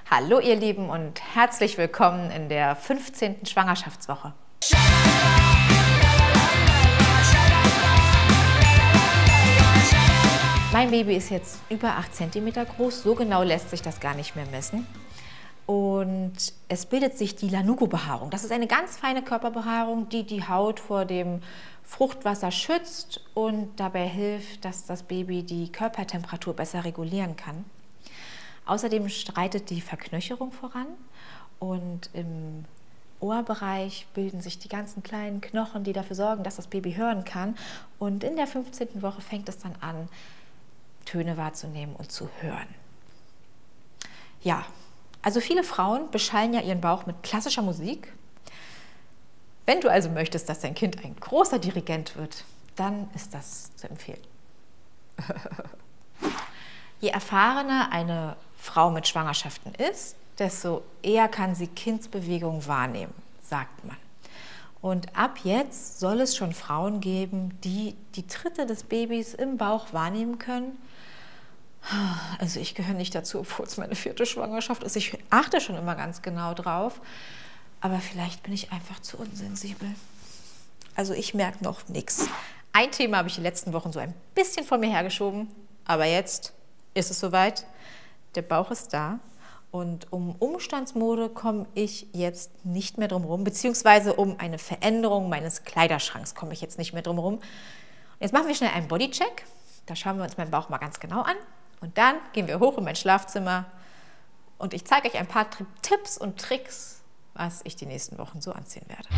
Hallo ihr Lieben und herzlich willkommen in der 15. Schwangerschaftswoche. Mein Baby ist jetzt über 8 cm groß, so genau lässt sich das gar nicht mehr messen. Und es bildet sich die Lanugo-Behaarung. Das ist eine ganz feine Körperbehaarung, die die Haut vor dem Fruchtwasser schützt und dabei hilft, dass das Baby die Körpertemperatur besser regulieren kann. Außerdem schreitet die Verknöcherung voran und im Ohrbereich bilden sich die ganzen kleinen Knochen, die dafür sorgen, dass das Baby hören kann. Und in der 15. Woche fängt es dann an, Töne wahrzunehmen und zu hören. Ja, also viele Frauen beschallen ja ihren Bauch mit klassischer Musik. Wenn du also möchtest, dass dein Kind ein großer Dirigent wird, dann ist das zu empfehlen. Je erfahrener eine Frau mit Schwangerschaften ist, desto eher kann sie Kindsbewegungen wahrnehmen, sagt man. Und ab jetzt soll es schon Frauen geben, die die Tritte des Babys im Bauch wahrnehmen können. Also ich gehöre nicht dazu, obwohl es meine 4. Schwangerschaft ist. Ich achte schon immer ganz genau drauf, aber vielleicht bin ich einfach zu unsensibel. Also ich merke noch nichts. Ein Thema habe ich die letzten Wochen so ein bisschen vor mir hergeschoben, aber jetzt ist es soweit. Der Bauch ist da und um Umstandsmode komme ich jetzt nicht mehr drum herum, beziehungsweise um eine Veränderung meines Kleiderschranks komme ich jetzt nicht mehr drum herum. Jetzt machen wir schnell einen Bodycheck. Da schauen wir uns meinen Bauch mal ganz genau an und dann gehen wir hoch in mein Schlafzimmer und ich zeige euch ein paar Tipps und Tricks, was ich die nächsten Wochen so anziehen werde.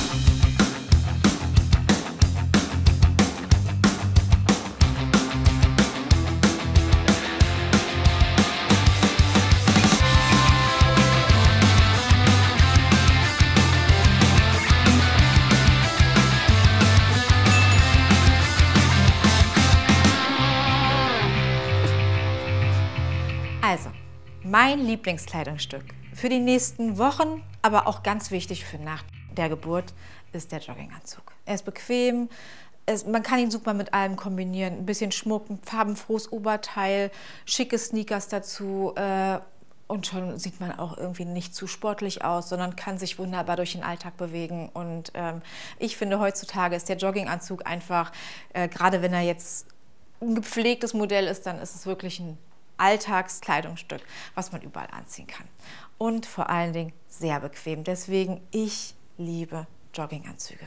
Also, mein Lieblingskleidungsstück für die nächsten Wochen, aber auch ganz wichtig für nach der Geburt, ist der Jogginganzug. Er ist bequem, man kann ihn super mit allem kombinieren. Ein bisschen Schmuck, ein farbenfrohes Oberteil, schicke Sneakers dazu und schon sieht man auch irgendwie nicht zu sportlich aus, sondern kann sich wunderbar durch den Alltag bewegen. Und ich finde, heutzutage ist der Jogginganzug einfach, gerade wenn er jetzt ein gepflegtes Modell ist, dann ist es wirklich ein Alltagskleidungsstück, was man überall anziehen kann. Und vor allen Dingen sehr bequem. Deswegen, ich liebe Jogginganzüge.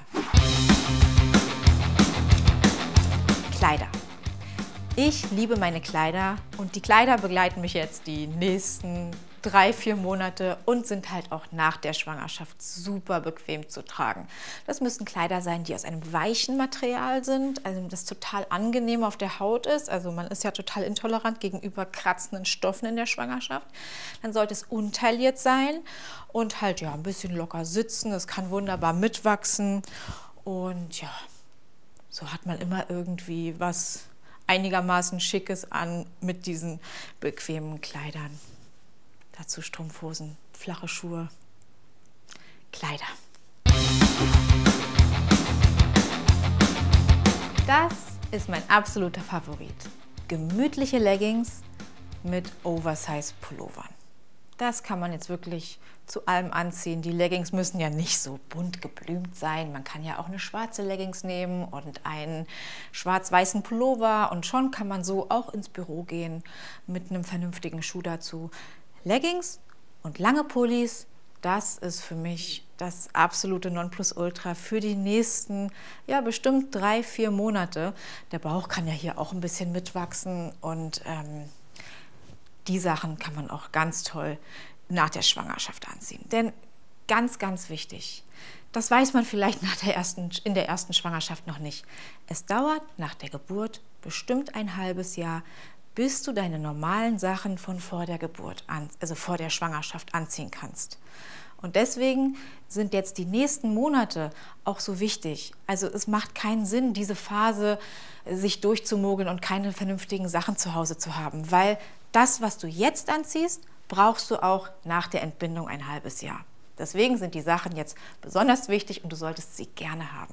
Kleider. Ich liebe meine Kleider und die Kleider begleiten mich jetzt die nächsten 3-4 Monate und sind halt auch nach der Schwangerschaft super bequem zu tragen. Das müssen Kleider sein, die aus einem weichen Material sind, also das total angenehm auf der Haut ist. Also man ist ja total intolerant gegenüber kratzenden Stoffen in der Schwangerschaft. Dann sollte es untailliert sein und halt ja ein bisschen locker sitzen. Es kann wunderbar mitwachsen und ja, so hat man immer irgendwie was einigermaßen Schickes an mit diesen bequemen Kleidern. Dazu Strumpfhosen, flache Schuhe, Kleider. Das ist mein absoluter Favorit. Gemütliche Leggings mit Oversize-Pullovern. Das kann man jetzt wirklich zu allem anziehen. Die Leggings müssen ja nicht so bunt geblümt sein. Man kann ja auch eine schwarze Leggings nehmen und einen schwarz-weißen Pullover und schon kann man so auch ins Büro gehen mit einem vernünftigen Schuh dazu. Leggings und lange Pullis, das ist für mich das absolute Nonplusultra für die nächsten, ja bestimmt 3-4 Monate. Der Bauch kann ja hier auch ein bisschen mitwachsen und die Sachen kann man auch ganz toll nach der Schwangerschaft anziehen. Denn ganz, ganz wichtig, das weiß man vielleicht in der ersten Schwangerschaft noch nicht. Es dauert nach der Geburt bestimmt ein halbes Jahr, bis du deine normalen Sachen von vor der Geburt also vor der Schwangerschaft anziehen kannst. Und deswegen sind jetzt die nächsten Monate auch so wichtig. Also es macht keinen Sinn, diese Phase sich durchzumogeln und keine vernünftigen Sachen zu Hause zu haben, weil das, was du jetzt anziehst, brauchst du auch nach der Entbindung ein halbes Jahr. Deswegen sind die Sachen jetzt besonders wichtig und du solltest sie gerne haben.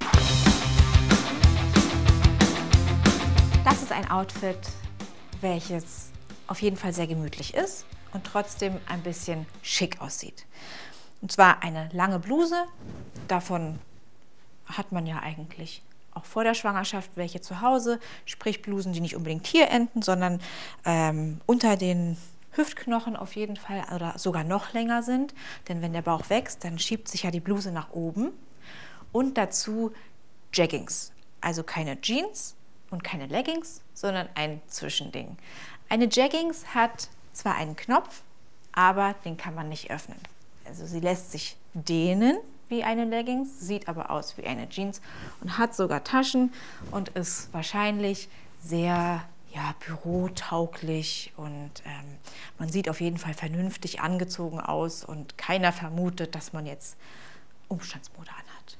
Das ist ein Outfit, welches auf jeden Fall sehr gemütlich ist und trotzdem ein bisschen schick aussieht. Und zwar eine lange Bluse, davon hat man ja eigentlich auch vor der Schwangerschaft welche zu Hause, sprich Blusen, die nicht unbedingt hier enden, sondern unter den Hüftknochen auf jeden Fall oder sogar noch länger sind. Denn wenn der Bauch wächst, dann schiebt sich ja die Bluse nach oben. Und dazu Jeggings, also keine Jeans und keine Leggings, sondern ein Zwischending. Eine Jeggings hat zwar einen Knopf, aber den kann man nicht öffnen. Also sie lässt sich dehnen wie eine Leggings, sieht aber aus wie eine Jeans und hat sogar Taschen und ist wahrscheinlich sehr bürotauglich und man sieht auf jeden Fall vernünftig angezogen aus und keiner vermutet, dass man jetzt Umstandsmode anhat.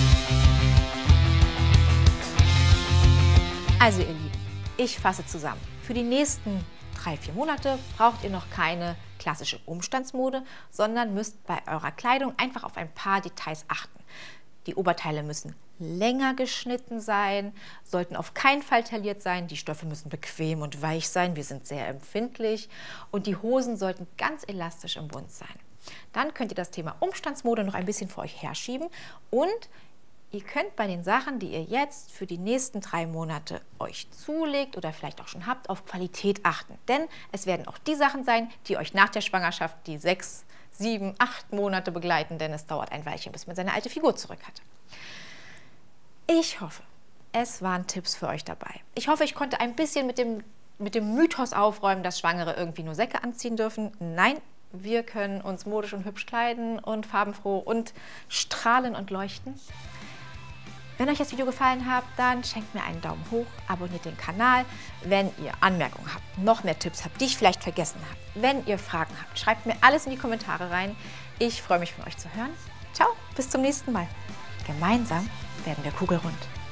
Also ihr Lieben, ich fasse zusammen. Für die nächsten 3-4 Monate braucht ihr noch keine klassische Umstandsmode, sondern müsst bei eurer Kleidung einfach auf ein paar Details achten. Die Oberteile müssen länger geschnitten sein, sollten auf keinen Fall tailliert sein, die Stoffe müssen bequem und weich sein, wir sind sehr empfindlich und die Hosen sollten ganz elastisch im Bund sein. Dann könnt ihr das Thema Umstandsmode noch ein bisschen vor euch herschieben und ihr könnt bei den Sachen, die ihr jetzt für die nächsten 3 Monate euch zulegt oder vielleicht auch schon habt, auf Qualität achten. Denn es werden auch die Sachen sein, die euch nach der Schwangerschaft die 6, 7, 8 Monate begleiten, denn es dauert ein Weilchen, bis man seine alte Figur zurück hat. Ich hoffe, es waren Tipps für euch dabei. Ich hoffe, ich konnte ein bisschen mit dem Mythos aufräumen, dass Schwangere irgendwie nur Säcke anziehen dürfen. Nein, wir können uns modisch und hübsch kleiden und farbenfroh und strahlen und leuchten. Wenn euch das Video gefallen hat, dann schenkt mir einen Daumen hoch, abonniert den Kanal. Wenn ihr Anmerkungen habt, noch mehr Tipps habt, die ich vielleicht vergessen habe, wenn ihr Fragen habt, schreibt mir alles in die Kommentare rein. Ich freue mich, von euch zu hören. Ciao, bis zum nächsten Mal. Gemeinsam werden wir kugelrund.